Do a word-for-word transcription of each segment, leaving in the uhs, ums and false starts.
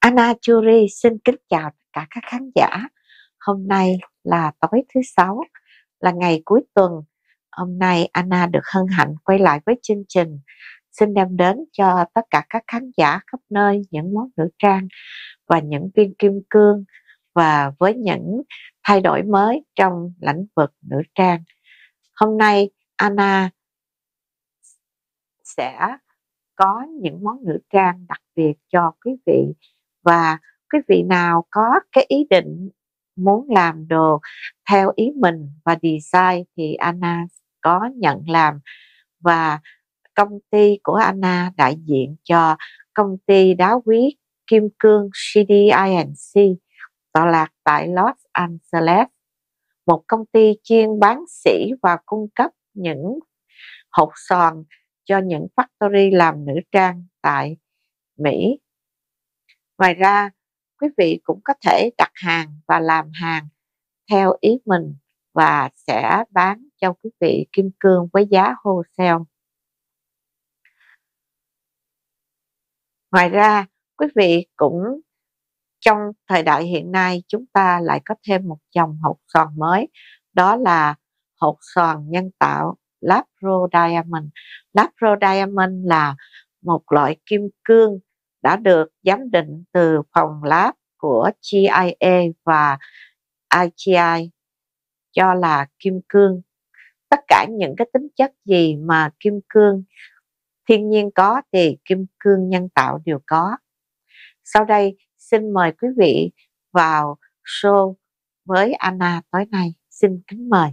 Anna Churi xin kính chào tất cả các khán giả. Hôm nay là tối thứ sáu, là ngày cuối tuần. Hôm nay Anna được hân hạnh quay lại với chương trình, xin đem đến cho tất cả các khán giả khắp nơi những món nữ trang và những viên kim cương, và với những thay đổi mới trong lĩnh vực nữ trang. Hôm nay Anna sẽ có những món nữ trang đặc biệt cho quý vị, và quý vị nào có cái ý định muốn làm đồ theo ý mình và design thì Anna có nhận làm. Và công ty của Anna đại diện cho công ty đá quý kim cương xê đê i and xê tọa lạc tại Los Angeles, một công ty chuyên bán sỉ và cung cấp những hột xoàn cho những factory làm nữ trang tại Mỹ. Ngoài ra, quý vị cũng có thể đặt hàng và làm hàng theo ý mình và sẽ bán cho quý vị kim cương với giá wholesale. Ngoài ra, quý vị cũng trong thời đại hiện nay chúng ta lại có thêm một dòng hột xoàn mới, đó là hột xoàn nhân tạo lab grown diamond. Lab grown diamond là một loại kim cương đã được giám định từ phòng lab của giê i a và i giê i cho là kim cương. Tất cả những cái tính chất gì mà kim cương thiên nhiên có thì kim cương nhân tạo đều có. Sau đây xin mời quý vị vào show với Anna tối nay. Xin kính mời.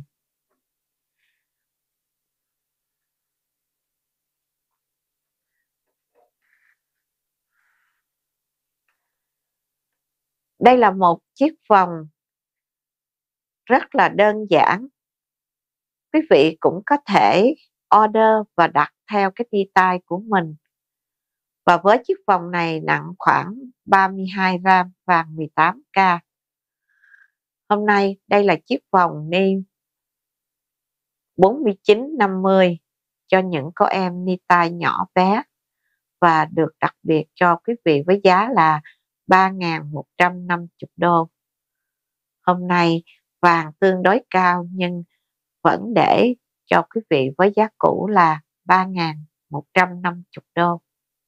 Đây là một chiếc vòng rất là đơn giản. Quý vị cũng có thể order và đặt theo cái detail của mình. Và với chiếc vòng này nặng khoảng ba mươi hai gram, vàng mười tám ca. Hôm nay đây là chiếc vòng ni bốn mươi chín năm mươi cho những cô em ni tai nhỏ bé, và được đặc biệt cho quý vị với giá là ba nghìn một trăm năm mươi đô. Hôm nay vàng tương đối cao nhưng vẫn để cho quý vị với giá cũ là ba nghìn một trăm năm mươi đô.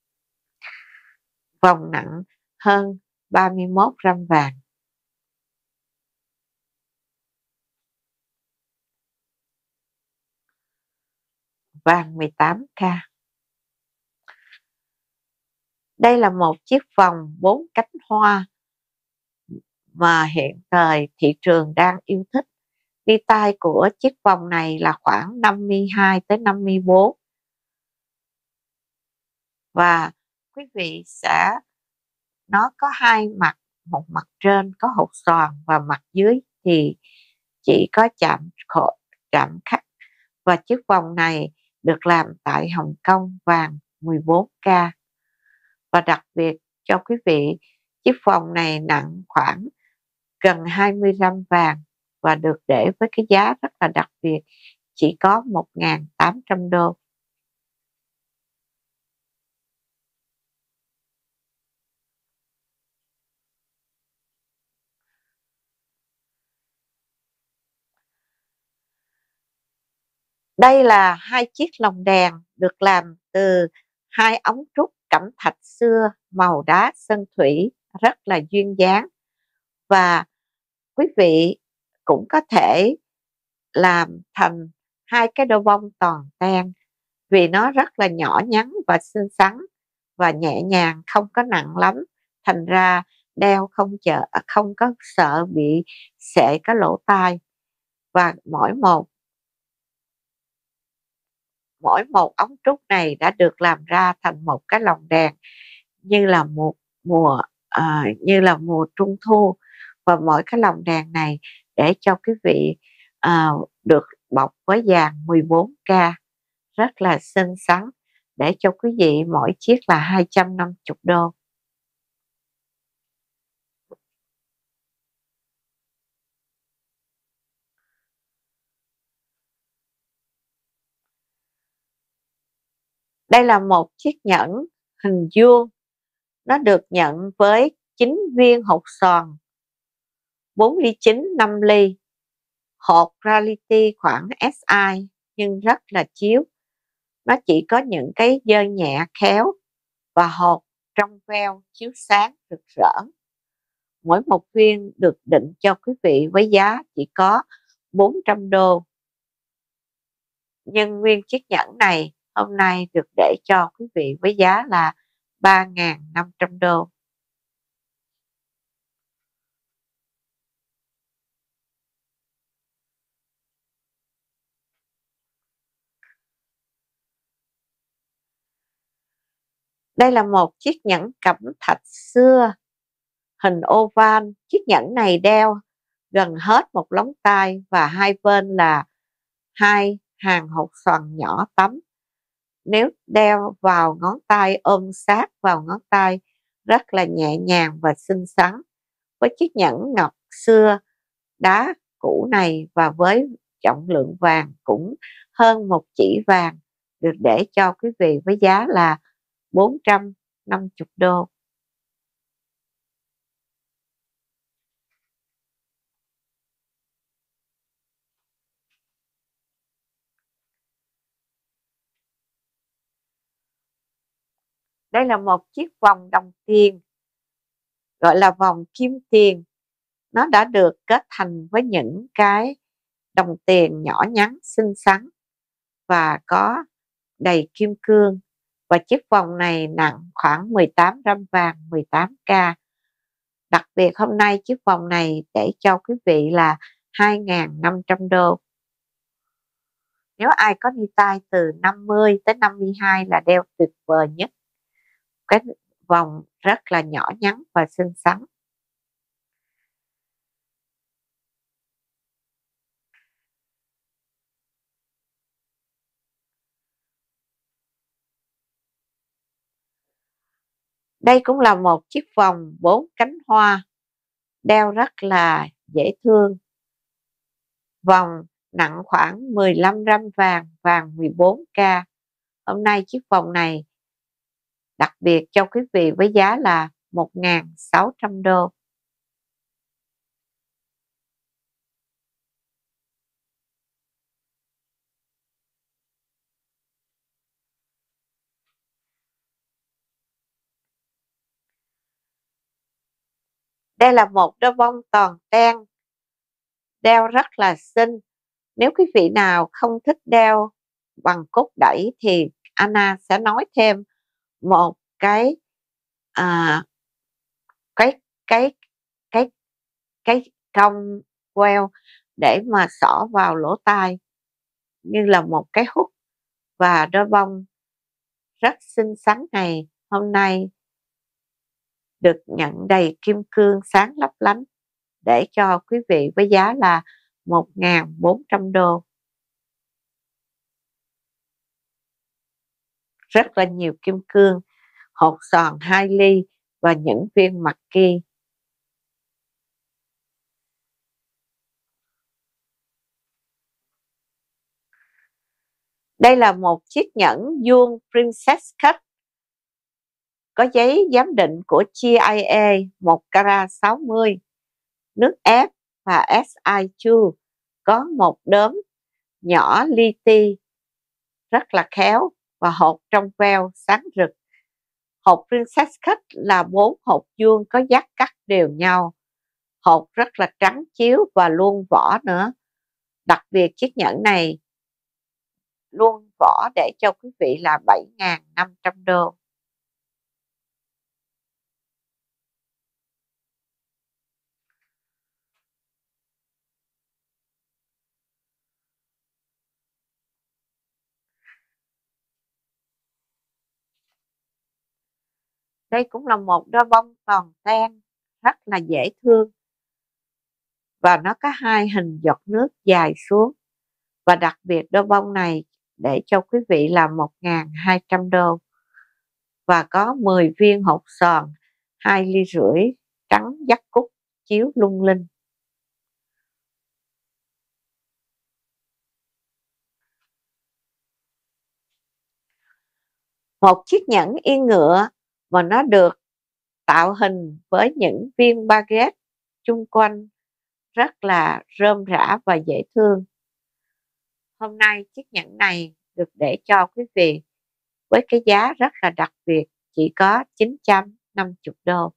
Vòng nặng hơn ba mươi mốt gram vàng. Vàng mười tám ca. Đây là một chiếc vòng bốn cánh hoa mà hiện thời thị trường đang yêu thích. Detail của chiếc vòng này là khoảng năm mươi hai tới năm mươi bốn. Và quý vị sẽ, nó có hai mặt, một mặt trên có hột xoàn và mặt dưới thì chỉ có chạm khổ, chạm khắc. Và chiếc vòng này được làm tại Hồng Kông, vàng mười bốn ca. Và đặc biệt cho quý vị, chiếc vòng này nặng khoảng gần hai mươi gram vàng và được để với cái giá rất là đặc biệt, chỉ có một nghìn tám trăm đô. Đây là hai chiếc lồng đèn được làm từ hai ống trúc cẩm thạch xưa màu đá sơn thủy, rất là duyên dáng. Và quý vị cũng có thể làm thành hai cái đôi bông toàn ten, vì nó rất là nhỏ nhắn và xinh xắn và nhẹ nhàng, không có nặng lắm, thành ra đeo không chợ không có sợ bị xệ cái lỗ tai. Và mỗi một mỗi một ống trúc này đã được làm ra thành một cái lồng đèn như là một mùa à, như là mùa trung thu. Và mỗi cái lồng đèn này để cho quý vị à, được bọc với vàng mười bốn ca, rất là xinh xắn, để cho quý vị mỗi chiếc là hai trăm năm mươi đô. Đây là một chiếc nhẫn hình vuông, nó được nhận với chín viên hột xoàn, bốn ly chín, năm ly. Hột Reality khoảng ét i nhưng rất là chiếu. Nó chỉ có những cái dơ nhẹ khéo và hột trong veo chiếu sáng rực rỡ. Mỗi một viên được định cho quý vị với giá chỉ có bốn trăm đô. Nhưng nguyên chiếc nhẫn này hôm nay được để cho quý vị với giá là ba nghìn năm trăm đô. Đây là một chiếc nhẫn cẩm thạch xưa hình oval. Chiếc nhẫn này đeo gần hết một lóng tay và hai bên là hai hàng hột xoàn nhỏ tắm. Nếu đeo vào ngón tay ôm sát vào ngón tay rất là nhẹ nhàng và xinh xắn. Với chiếc nhẫn ngọc xưa đá cũ này và với trọng lượng vàng cũng hơn một chỉ vàng được để cho quý vị với giá là bốn trăm năm mươi đô. Đây là một chiếc vòng đồng tiền gọi là vòng kim tiền. Nó đã được kết thành với những cái đồng tiền nhỏ nhắn xinh xắn và có đầy kim cương. Và chiếc vòng này nặng khoảng mười tám gam vàng, mười tám k. Đặc biệt hôm nay chiếc vòng này để cho quý vị là hai nghìn năm trăm đô. Nếu ai có đi tay từ năm mươi tới năm mươi hai là đeo tuyệt vời nhất. Cái vòng rất là nhỏ nhắn và xinh xắn. Đây cũng là một chiếc vòng bốn cánh hoa, đeo rất là dễ thương. Vòng nặng khoảng mười lăm gam vàng, vàng mười bốn k. Hôm nay chiếc vòng này đặc biệt cho quý vị với giá là một nghìn sáu trăm đô. Đây là một đôi bông toàn ten, đeo rất là xinh. Nếu quý vị nào không thích đeo bằng cúc đẩy thì Anna sẽ nói thêm một cái à, cái cái cái cái cong queo để mà xỏ vào lỗ tai như là một cái hút. Và đôi bông rất xinh xắn này hôm nay được nhận đầy kim cương sáng lấp lánh để cho quý vị với giá là một nghìn bốn trăm đô. Rất là nhiều kim cương, hột xoàn hai ly và những viên mật ki. Đây là một chiếc nhẫn vuông Princess Cut có giấy giám định của G I A một carat sáu mươi, nước ép và S I hai, có một đốm nhỏ li ti rất là khéo và hột trong veo sáng rực. Hột Princess Cut là bốn hột vuông có giác cắt đều nhau. Hột rất là trắng chiếu và luôn vỏ nữa. Đặc biệt chiếc nhẫn này luôn vỏ để cho quý vị là bảy nghìn năm trăm đô. Đây cũng là một đôi bông toàn ten rất là dễ thương và nó có hai hình giọt nước dài xuống. Và đặc biệt đôi bông này để cho quý vị là một nghìn hai trăm đô và có mười viên hột xoàn hai ly rưỡi trắng dắt cúc chiếu lung linh. Một chiếc nhẫn yên ngựa mà nó được tạo hình với những viên baguette chung quanh rất là rôm rã và dễ thương. Hôm nay chiếc nhẫn này được để cho quý vị với cái giá rất là đặc biệt, chỉ có chín trăm năm mươi đô.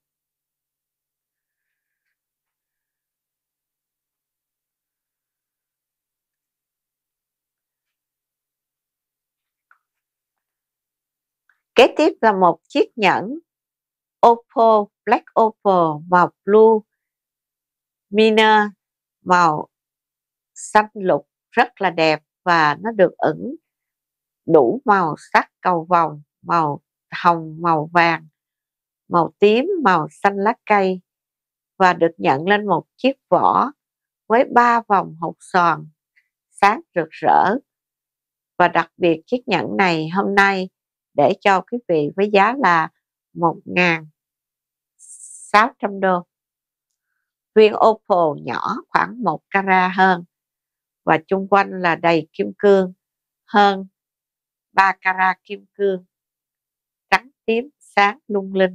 Kế tiếp là một chiếc nhẫn Opal, Black Opal màu blue miner màu xanh lục rất là đẹp, và nó được ửng đủ màu sắc cầu vồng, màu hồng, màu vàng, màu tím, màu xanh lá cây, và được nhận lên một chiếc vỏ với ba vòng hột xoàn sáng rực rỡ. Và đặc biệt chiếc nhẫn này hôm nay để cho quý vị với giá là một nghìn sáu trăm đô. Viên opal nhỏ khoảng một carat hơn, và chung quanh là đầy kim cương hơn ba carat kim cương, trắng tím sáng lung linh.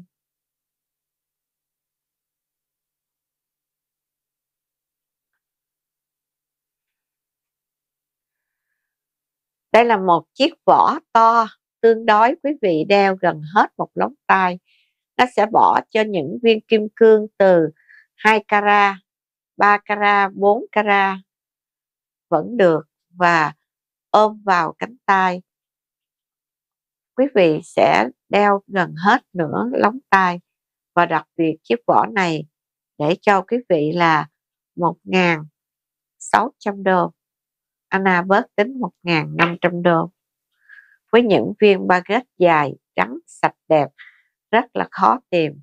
Đây là một chiếc vỏ to tương đối, quý vị đeo gần hết một lóng tay. Nó sẽ bỏ cho những viên kim cương từ hai carat, ba carat, bốn carat vẫn được, và ôm vào cánh tay. Quý vị sẽ đeo gần hết nửa lóng tay, và đặc biệt chiếc vỏ này để cho quý vị là một nghìn sáu trăm đô. Anna bớt tính một nghìn năm trăm đô. Với những viên baguette dài, trắng, sạch đẹp, rất là khó tìm.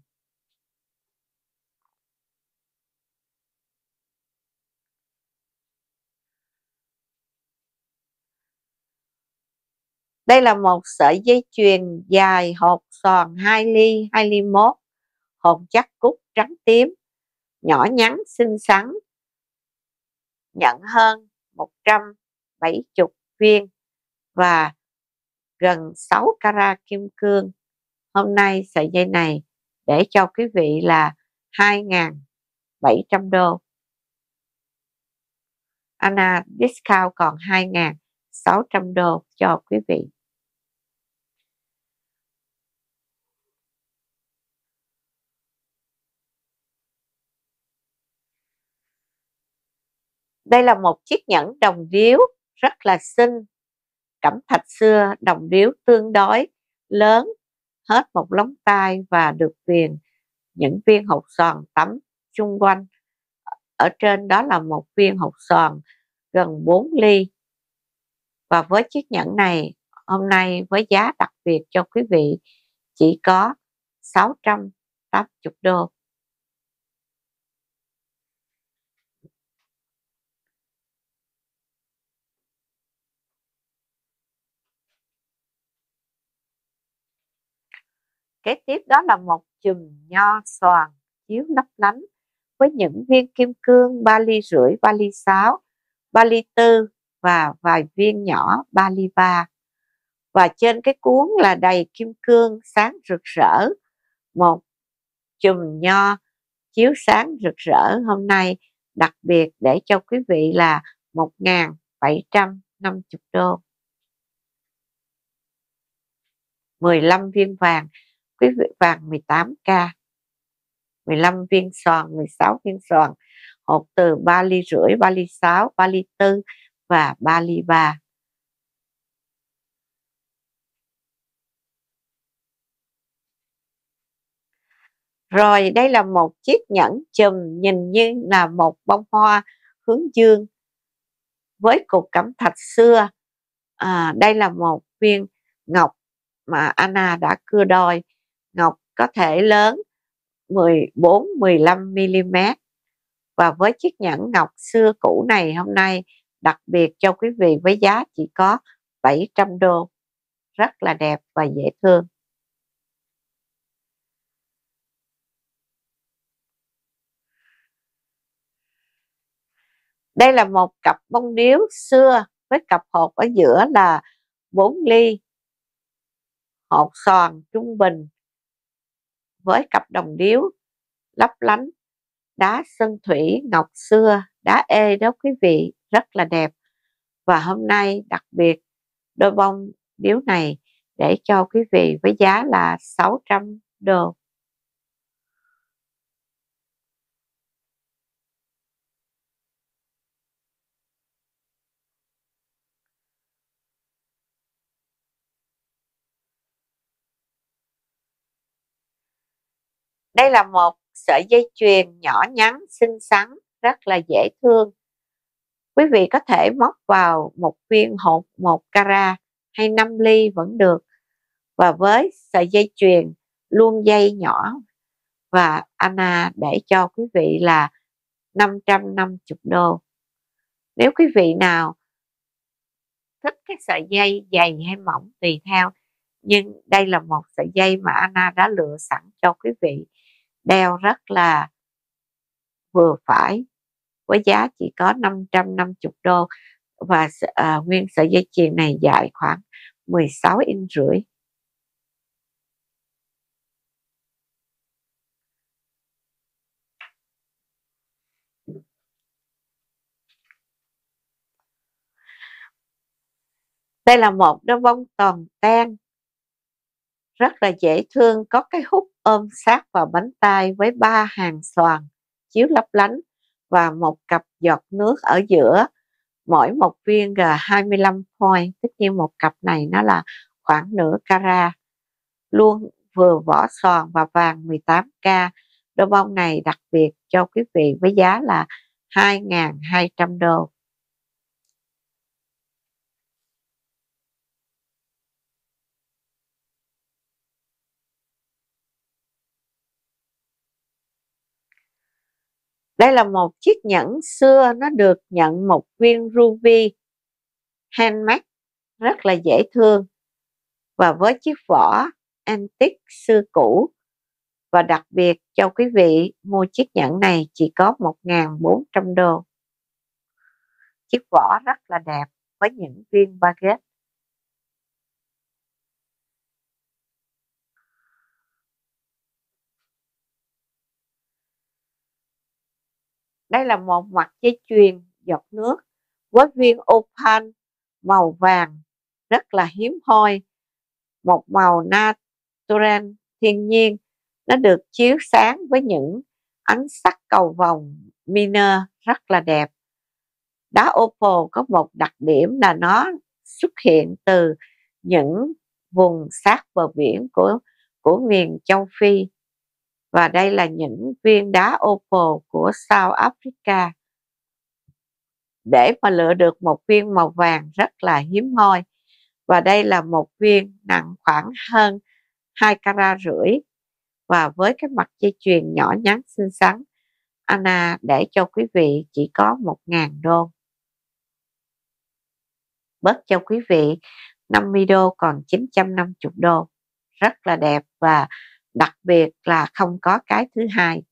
Đây là một sợi dây chuyền dài hột xoàn hai ly, hai ly mốt, hột chắc cúc trắng tím, nhỏ nhắn xinh xắn, nhận hơn một trăm bảy mươi viên và gần sáu carat kim cương. Hôm nay sợi dây này để cho quý vị là hai nghìn bảy trăm đô. Anna discount còn hai nghìn sáu trăm đô cho quý vị. Đây là một chiếc nhẫn đồng điếu rất là xinh, cẩm thạch xưa, đồng điếu tương đối lớn, hết một lóng tay, và được viền những viên hột xoàn tắm chung quanh. Ở trên đó là một viên hột xoàn gần bốn ly. Và với chiếc nhẫn này hôm nay với giá đặc biệt cho quý vị chỉ có sáu trăm tám mươi đô. Kế tiếp đó là một chùm nho xoàn chiếu lấp lánh với những viên kim cương ba ly rưỡi, ba ly sáu, ba ly tư và vài viên nhỏ ba ly ba. Và trên cái cuốn là đầy kim cương sáng rực rỡ. Một chùm nho chiếu sáng rực rỡ hôm nay đặc biệt để cho quý vị là một nghìn bảy trăm năm mươi đô. mười lăm viên vàng, quý vị vàng mười tám ca, mười lăm viên xoàn, mười sáu viên xoàn, hột từ ba ly rưỡi, ba ly sáu, ba ly tư và ba ly ba. Rồi đây là một chiếc nhẫn chùm nhìn như là một bông hoa hướng dương với cục cẩm thạch xưa. À, đây là một viên ngọc mà Anna đã cưa đôi. Ngọc có thể lớn mười bốn đến mười lăm mi li mét. Và với chiếc nhẫn ngọc xưa cũ này hôm nay đặc biệt cho quý vị với giá chỉ có bảy trăm đô. Rất là đẹp và dễ thương. Đây là một cặp bông điếu xưa với cặp hột ở giữa là bốn ly, hột xoàn trung bình với cặp đồng điếu lấp lánh, đá sơn thủy ngọc xưa, đá ê đó quý vị, rất là đẹp. Và hôm nay đặc biệt đôi bông điếu này để cho quý vị với giá là sáu trăm đô. Đây là một sợi dây chuyền nhỏ nhắn, xinh xắn, rất là dễ thương. Quý vị có thể móc vào một viên hột một carat hay năm ly vẫn được. Và với sợi dây chuyền luôn dây nhỏ, và Anna để cho quý vị là năm trăm năm mươi đô. Nếu quý vị nào thích cái sợi dây dày hay mỏng tùy theo, nhưng đây là một sợi dây mà Anna đã lựa sẵn cho quý vị đeo rất là vừa phải, với giá chỉ có năm trăm năm mươi đô. Và à, nguyên sợi dây chuyền này dài khoảng mười sáu inch rưỡi. Đây là một đôi bông toàn ten rất là dễ thương, có cái hút ôm sát vào bánh tay với ba hàng xoàn chiếu lấp lánh và một cặp giọt nước ở giữa. Mỗi một viên là hai mươi lăm point, tất nhiên một cặp này nó là khoảng nửa carat, luôn vừa vỏ xoàn và vàng mười tám K. Đôi bông này đặc biệt cho quý vị với giá là hai nghìn hai trăm đô. Đây là một chiếc nhẫn xưa, nó được nhận một viên ruby handmade rất là dễ thương, và với chiếc vỏ antique xưa cũ. Và đặc biệt cho quý vị mua chiếc nhẫn này chỉ có một nghìn bốn trăm đô. Chiếc vỏ rất là đẹp với những viên baguette. Đây là một mặt dây chuyền giọt nước với viên opal màu vàng rất là hiếm hoi, một màu natural thiên nhiên. Nó được chiếu sáng với những ánh sắc cầu vồng minor rất là đẹp. Đá opal có một đặc điểm là nó xuất hiện từ những vùng sát bờ biển của của miền châu Phi. Và đây là những viên đá opal của South Africa. Để mà lựa được một viên màu vàng rất là hiếm hoi. Và đây là một viên nặng khoảng hơn hai carat rưỡi. Và với cái mặt dây chuyền nhỏ nhắn xinh xắn, Anna để cho quý vị chỉ có một nghìn đô. Bớt cho quý vị năm mươi đô còn chín trăm năm mươi đô. Rất là đẹp và đặc biệt là không có cái thứ hai.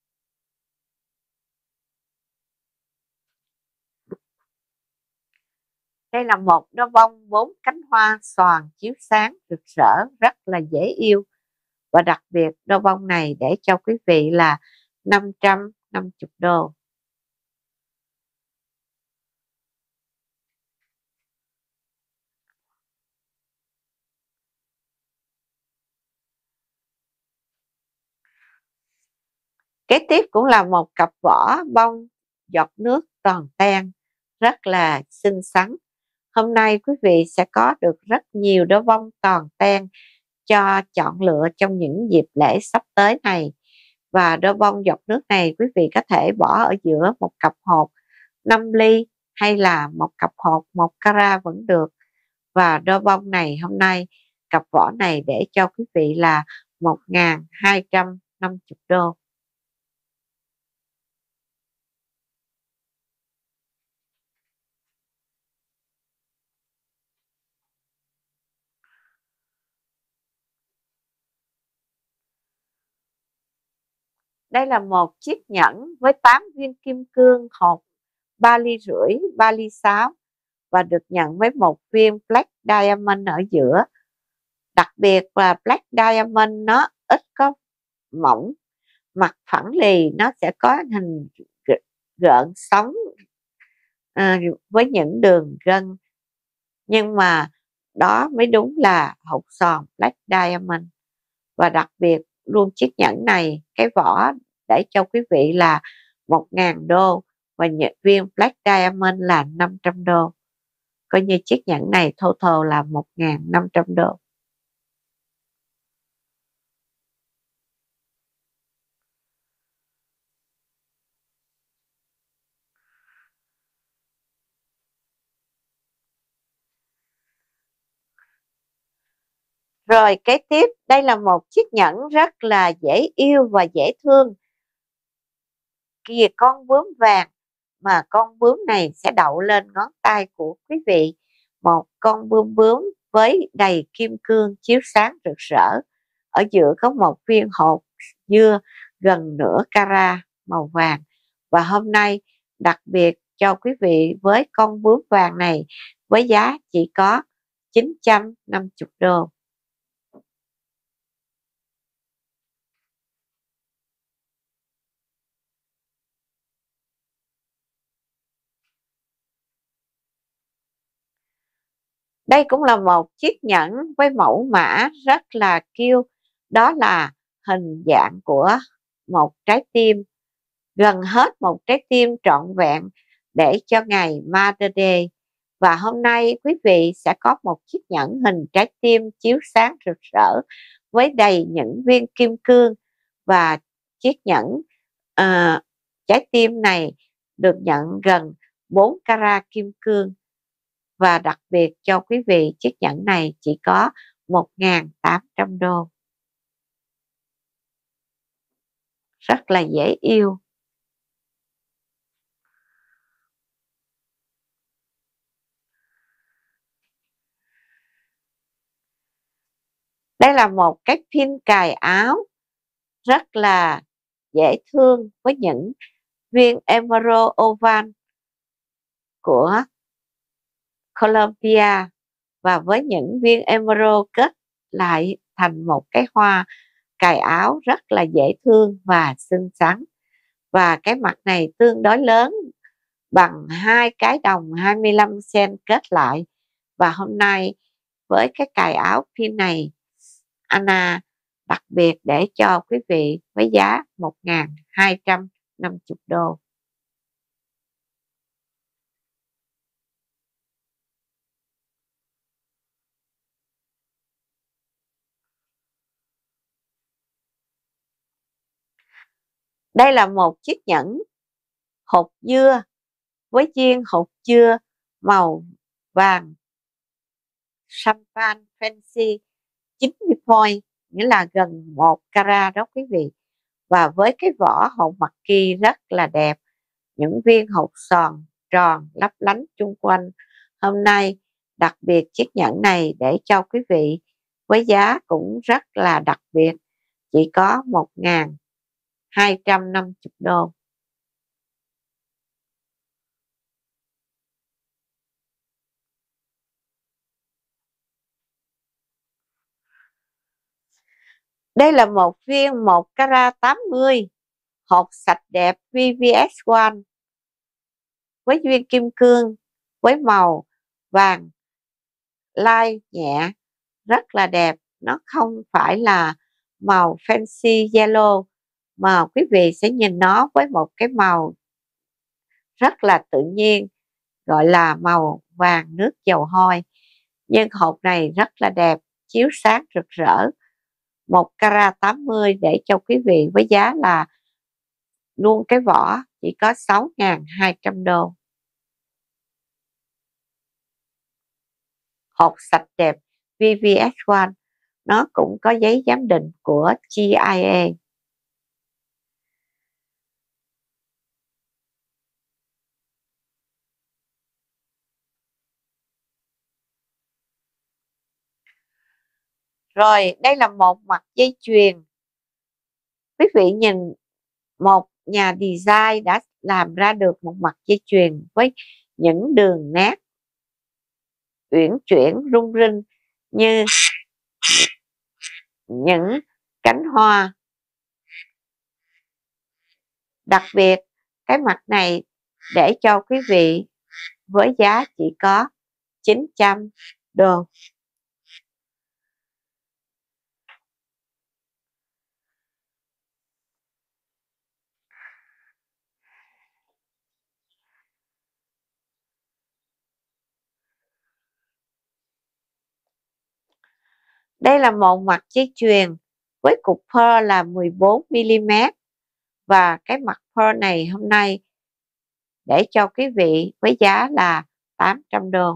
Đây là một đôi bông bốn cánh hoa xoàn chiếu sáng rực rỡ rất là dễ yêu. Và đặc biệt đôi bông này để cho quý vị là năm trăm năm mươi đô. Kế tiếp cũng là một cặp vỏ bông giọt nước toàn ten rất là xinh xắn. Hôm nay quý vị sẽ có được rất nhiều đôi bông toàn ten cho chọn lựa trong những dịp lễ sắp tới này. Và đôi bông giọt nước này quý vị có thể bỏ ở giữa một cặp hộp năm ly hay là một cặp hộp một carat vẫn được. Và đôi bông này hôm nay cặp vỏ này để cho quý vị là một nghìn hai trăm năm mươi đô. Đây là một chiếc nhẫn với tám viên kim cương hộp ba ly rưỡi, ba ly sáu và được nhận với một viên Black Diamond ở giữa. Đặc biệt là Black Diamond nó ít có mỏng, mặt phẳng lì, nó sẽ có hình gợn sóng à, với những đường gân, nhưng mà đó mới đúng là hột sòn Black Diamond. Và đặc biệt luôn chiếc nhẫn này, cái vỏ để cho quý vị là một ngàn đô và những viên Black Diamond là năm trăm đô, coi như chiếc nhẫn này total là một ngàn năm trăm đô. Rồi kế tiếp, đây là một chiếc nhẫn rất là dễ yêu và dễ thương. Kìa con bướm vàng, mà con bướm này sẽ đậu lên ngón tay của quý vị. Một con bướm bướm với đầy kim cương chiếu sáng rực rỡ. Ở giữa có một viên hột dưa gần nửa carat màu vàng. Và hôm nay đặc biệt cho quý vị với con bướm vàng này với giá chỉ có chín trăm năm mươi đô. Đây cũng là một chiếc nhẫn với mẫu mã rất là cute, đó là hình dạng của một trái tim, gần hết một trái tim trọn vẹn để cho ngày Mother Day. Và hôm nay quý vị sẽ có một chiếc nhẫn hình trái tim chiếu sáng rực rỡ với đầy những viên kim cương, và chiếc nhẫn uh, trái tim này được nhận gần bốn carat kim cương. Và đặc biệt cho quý vị, chiếc nhẫn này chỉ có một nghìn tám trăm đô. Rất là dễ yêu. Đây là một cái pin cài áo rất là dễ thương với những viên emerald oval của Colombia, và với những viên emerald kết lại thành một cái hoa cài áo rất là dễ thương và xinh xắn. Và cái mặt này tương đối lớn, bằng hai cái đồng hai mươi lăm cent kết lại. Và hôm nay với cái cài áo pin này, Anna đặc biệt để cho quý vị với giá một nghìn hai trăm năm mươi đô. Đây là một chiếc nhẫn hột dưa với viên hột dưa màu vàng champagne fancy chín mươi point, nghĩa là gần một carat đó quý vị. Và với cái vỏ hột mật kỳ rất là đẹp, những viên hột sòn tròn lấp lánh chung quanh. Hôm nay đặc biệt chiếc nhẫn này để cho quý vị với giá cũng rất là đặc biệt, chỉ có một nghìn hai trăm năm mươi đô. Đây là một viên một carat tám mươi, hột sạch đẹp vê vê ét một với viên kim cương với màu vàng light nhẹ rất là đẹp. Nó không phải là màu fancy yellow, mà quý vị sẽ nhìn nó với một cái màu rất là tự nhiên, gọi là màu vàng nước dầu hôi. Nhưng hộp này rất là đẹp, chiếu sáng rực rỡ, một carat tám mươi để cho quý vị với giá là luôn cái vỏ chỉ có sáu nghìn hai trăm đô. Hộp sạch đẹp vê vê ét một, nó cũng có giấy giám định của giê i a. Rồi đây là một mặt dây chuyền. Quý vị nhìn, một nhà design đã làm ra được một mặt dây chuyền với những đường nét uyển chuyển rung rinh như những cánh hoa Đặc biệt cái mặt này để cho quý vị với giá chỉ có chín trăm đô. Đây là một mặt dây chuyền với cục pearl là mười bốn mi li mét và cái mặt pearl này hôm nay để cho quý vị với giá là tám trăm đô.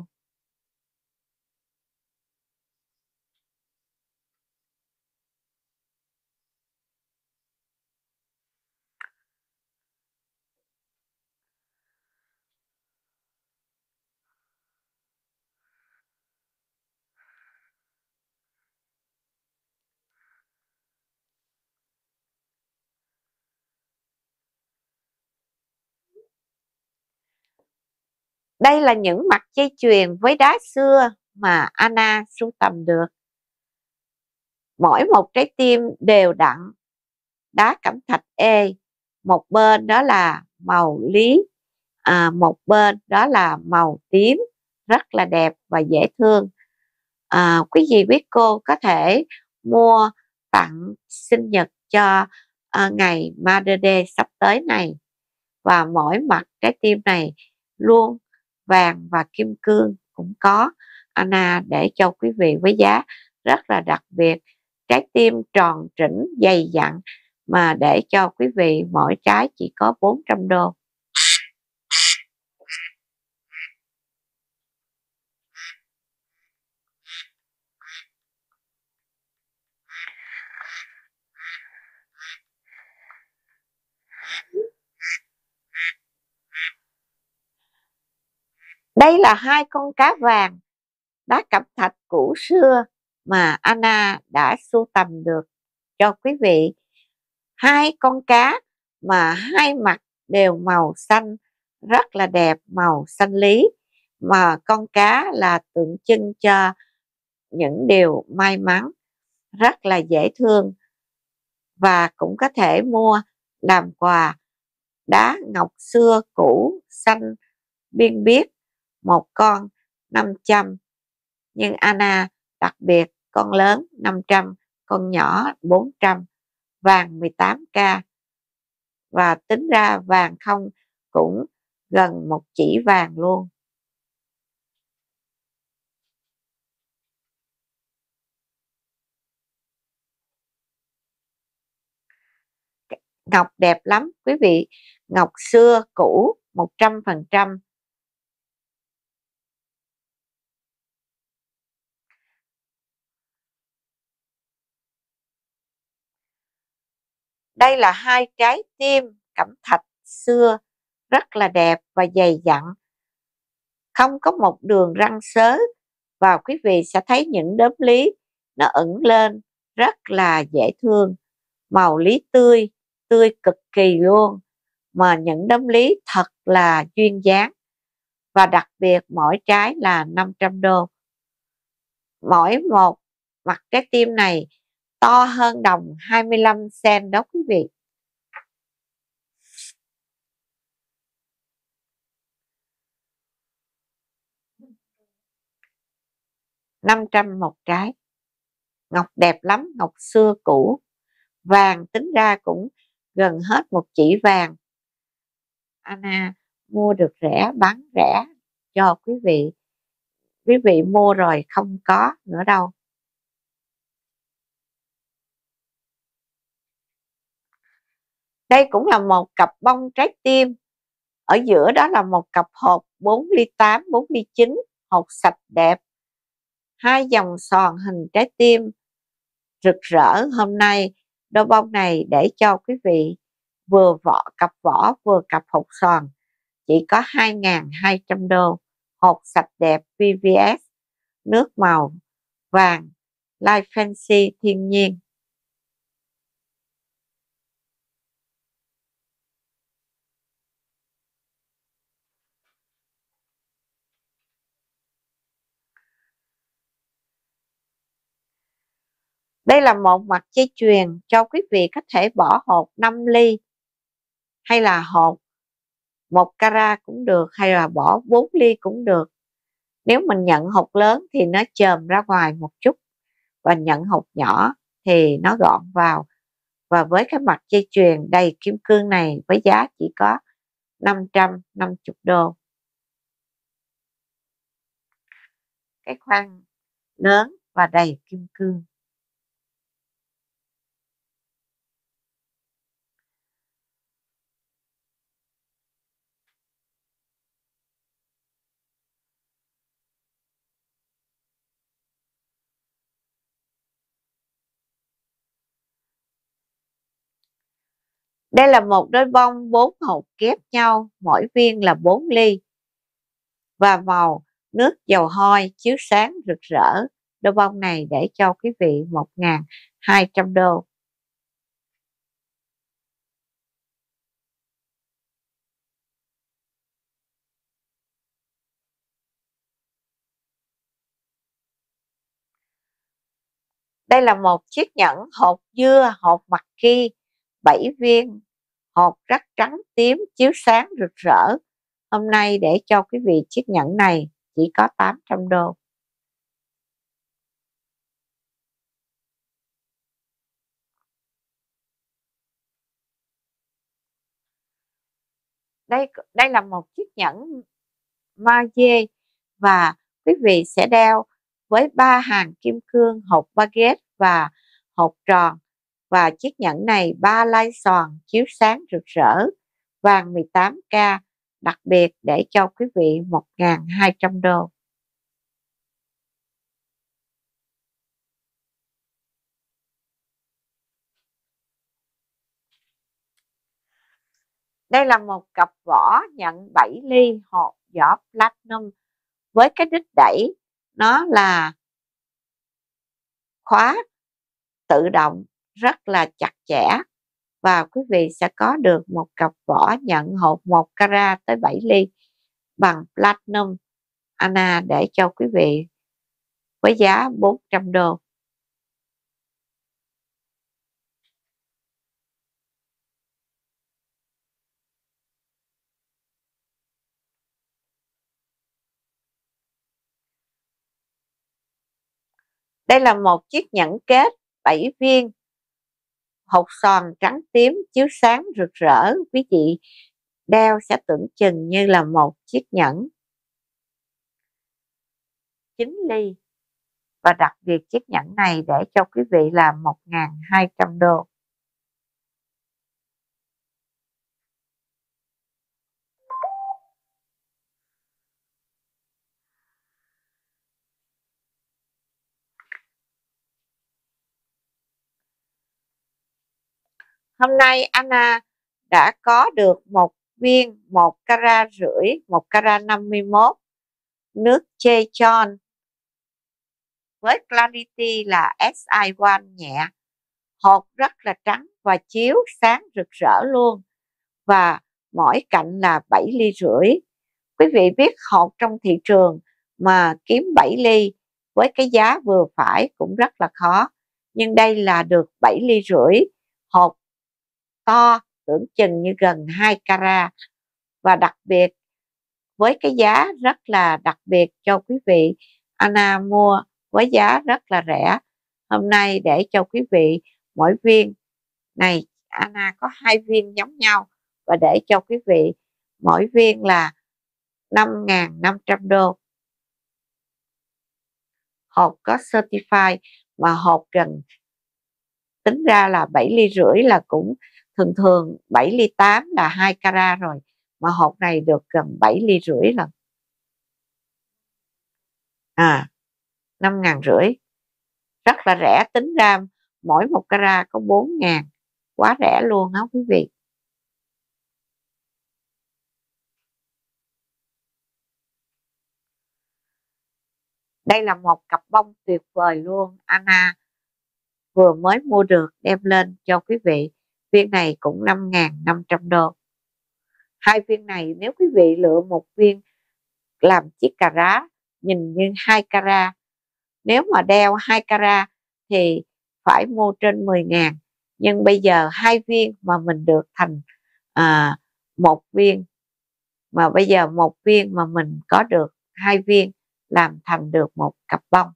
Đây là những mặt dây chuyền với đá xưa mà Anna sưu tầm được. Mỗi một trái tim đều đặn, đá cẩm thạch E, một bên đó là màu lý, à, một bên đó là màu tím, rất là đẹp và dễ thương. À, quý vị biết cô có thể mua tặng sinh nhật cho à, ngày Mother Day sắp tới này. Và mỗi mặt trái tim này luôn vàng và kim cương cũng có Anna để cho quý vị với giá rất là đặc biệt. Trái tim tròn trĩnh dày dặn mà để cho quý vị mỗi trái chỉ có bốn trăm đô. Đây là hai con cá vàng đá cẩm thạch cũ xưa mà Anna đã sưu tầm được cho quý vị. Hai con cá mà hai mặt đều màu xanh, rất là đẹp, màu xanh lý. Mà con cá là tượng trưng cho những điều may mắn, rất là dễ thương. Và cũng có thể mua làm quà đá ngọc xưa cũ xanh biên biếc, một con năm trăm. Nhưng Anna đặc biệt con lớn năm trăm, con nhỏ bốn trăm, vàng mười tám ca. Và tính ra vàng không cũng gần một chỉ vàng luôn. Ngọc đẹp lắm quý vị, ngọc xưa cũ một trăm phần trăm. Đây là hai trái tim cẩm thạch xưa rất là đẹp và dày dặn, không có một đường răng xớ. Và quý vị sẽ thấy những đốm lý nó ửng lên rất là dễ thương, màu lý tươi, tươi cực kỳ luôn. Mà những đốm lý thật là duyên dáng. Và đặc biệt mỗi trái là năm trăm đô. Mỗi một mặt trái tim này to hơn đồng hai mươi lăm cent đó quý vị. năm trăm một trái. Ngọc đẹp lắm, ngọc xưa cũ. Vàng tính ra cũng gần hết một chỉ vàng. Anna mua được rẻ, bán rẻ cho quý vị. Quý vị mua rồi không có nữa đâu. Đây cũng là một cặp bông trái tim. Ở giữa đó là một cặp hộp bốn ly tám, bốn ly chín, hộp sạch đẹp. Hai dòng sòn hình trái tim rực rỡ. Hôm nay đôi bông này để cho quý vị vừa vỏ cặp vỏ vừa cặp hộp sòn chỉ có hai nghìn hai trăm đô. Hộp sạch đẹp pê vê ét, nước màu vàng, Life Fancy thiên nhiên. Đây là một mặt dây chuyền cho quý vị có thể bỏ hộp năm ly, hay là hột một carat cũng được, hay là bỏ bốn ly cũng được. Nếu mình nhận hột lớn thì nó chồm ra ngoài một chút, và nhận hột nhỏ thì nó gọn vào. Và với cái mặt dây chuyền đầy kim cương này với giá chỉ có năm trăm năm mươi đô. Cái khoang lớn và đầy kim cương. Đây là một đôi bông bốn hột kép nhau, mỗi viên là bốn ly. Và màu nước dầu hôi chiếu sáng rực rỡ. Đôi bông này để cho quý vị một nghìn hai trăm đô. Đây là một chiếc nhẫn hột dưa, hột mặt ki, bảy viên, hột rất trắng tím chiếu sáng rực rỡ. Hôm nay để cho quý vị chiếc nhẫn này chỉ có tám trăm đô. Đây đây là một chiếc nhẫn Magie và quý vị sẽ đeo với ba hàng kim cương, hộp baguette và hộp tròn. Và chiếc nhẫn này ba lai xoàn chiếu sáng rực rỡ, vàng mười tám ca, đặc biệt để cho quý vị một nghìn hai trăm đô. Đây là một cặp vỏ nhận bảy ly hộp vỏ platinum với cái đích đẩy nó là khóa tự động rất là chặt chẽ, và quý vị sẽ có được một cặp vỏ nhận hộp một carat tới bảy ly bằng platinum Anna để cho quý vị với giá bốn trăm đô. Đây là một chiếc nhẫn kết bảy viên, hột xoàn trắng tím chiếu sáng rực rỡ. Quý vị đeo sẽ tưởng chừng như là một chiếc nhẫn chín ly. Và đặc biệt chiếc nhẫn này để cho quý vị là một nghìn hai trăm đô. Hôm nay Anna đã có được một viên một carat rưỡi, một carat năm mươi mốt nước Chejon với clarity là ét i một nhẹ. Hột rất là trắng và chiếu sáng rực rỡ luôn. Và mỗi cạnh là bảy ly rưỡi. Quý vị biết hột trong thị trường mà kiếm bảy ly với cái giá vừa phải cũng rất là khó. Nhưng đây là được bảy ly rưỡi, hột to tưởng chừng như gần hai carat. Và đặc biệt với cái giá rất là đặc biệt cho quý vị, Anna mua với giá rất là rẻ. Hôm nay để cho quý vị mỗi viên này Anna có hai viên giống nhau, và để cho quý vị mỗi viên là năm nghìn năm trăm đô. Hộp có certified mà hộp gần tính ra là bảy ly rưỡi là cũng thường thường bảy ly tám là hai carat rồi, mà hộp này được gần bảy ly rưỡi lần. À, năm ngàn rưỡi. Rất là rẻ, tính ra mỗi một carat có bốn ngàn. Quá rẻ luôn đó quý vị. Đây là một cặp bông tuyệt vời luôn. Anna vừa mới mua được đem lên cho quý vị. Viên này cũng năm nghìn năm trăm đô. Hai viên này nếu quý vị lựa một viên làm chiếc cà rá nhìn như hai carat. Nếu mà đeo hai carat thì phải mua trên mười ngàn. Nhưng bây giờ hai viên mà mình được thành à, một viên, mà bây giờ một viên mà mình có được hai viên làm thành được một cặp bông.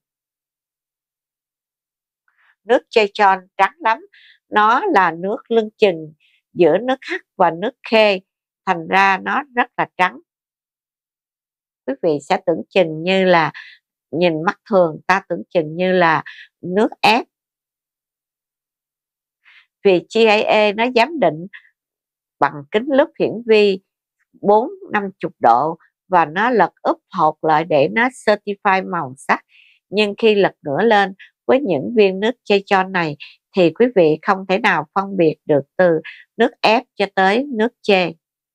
Nước Chetron trắng lắm, nó là nước lưng chừng giữa nước hắc và nước khê, thành ra nó rất là trắng. Quý vị sẽ tưởng chừng như là, nhìn mắt thường ta tưởng chừng như là nước ép, vì giê a a nó giám định bằng kính lúp hiển vi bốn năm chục độ và nó lật úp hột lại để nó certify màu sắc. Nhưng khi lật ngửa lên với những viên nước Chetron này thì quý vị không thể nào phân biệt được từ nước ép cho tới nước chê.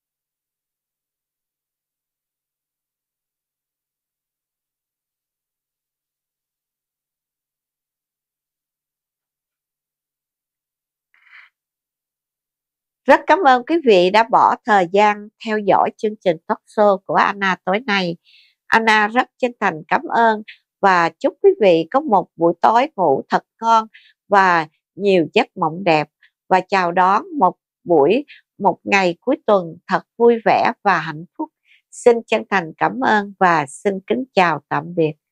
Rất cảm ơn quý vị đã bỏ thời gian theo dõi chương trình talk show của Anna tối nay. Anna rất chân thành cảm ơn và chúc quý vị có một buổi tối ngủ thật ngon và nhiều giấc mộng đẹp, và chào đón một buổi, một ngày cuối tuần thật vui vẻ và hạnh phúc. Xin chân thành cảm ơn và xin kính chào tạm biệt.